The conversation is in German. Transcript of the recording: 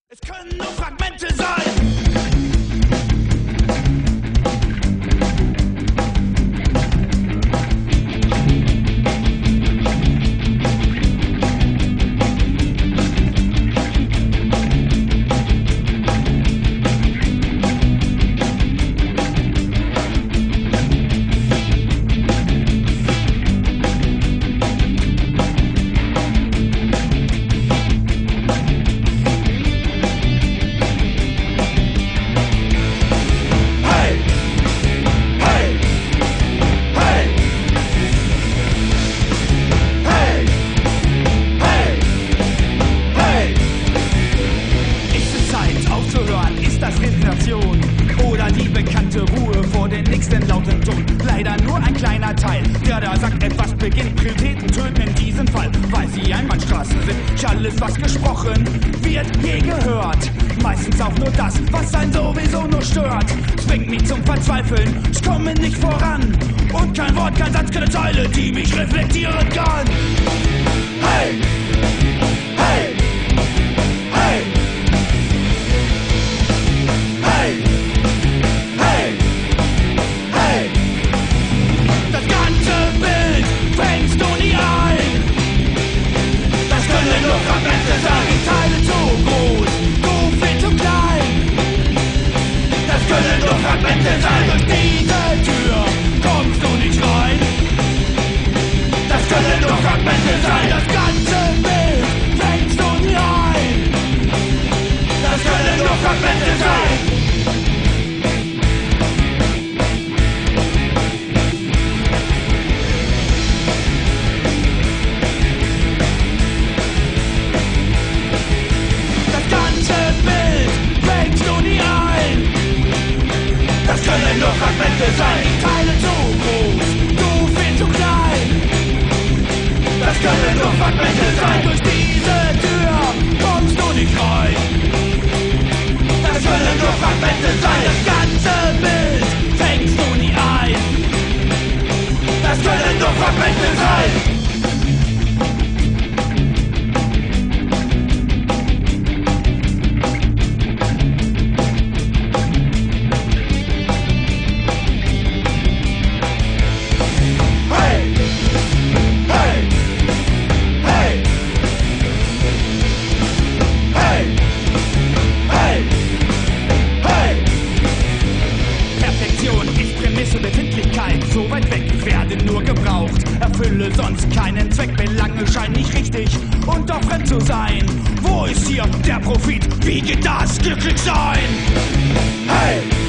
Es können nur Fragmente sein. Oder die bekannte Ruhe vor den nächsten lauten Ton. Leider nur ein kleiner Teil, der da sagt, etwas beginnt. Prioritäten töten in diesem Fall, weil sie Einbahnstraßen sind. Nicht alles, was gesprochen wird, je gehört. Meistens auch nur das, was einen sowieso nur stört. Es bringt mich zum Verzweifeln, ich komme nicht voran. Und kein Wort, kein Satz, keine Zeile, die mich reflektieren kann. Hey! Hey! Hey! Hey! Hey! Hey! Das ganze Bild fängst du nie ein. Das können nur Fragmente sein. Die Teile zu groß, du viel zu klein. Das können nur Fragmente sein. Durch diese Tür kommst du nicht rein. Das können nur Fragmente sein. Das ganze Bild fängst du nie ein. Das können nur Fragmente sein. Das können nur Fragmente sein. Die Teile zu groß, du viel zu klein. Das können nur Fragmente sein. Durch diese Tür kommst du nicht rein. Das können nur Fragmente sein. Das ganze Bild fängst du nie ein. Das können nur Fragmente sein. So weit weg, ich werde nur gebraucht. Erfülle sonst keinen Zweck, Belange scheinen nicht richtig und doch fremd zu sein. Wo ist hier der Profit? Wie geht das glücklich sein? Hey!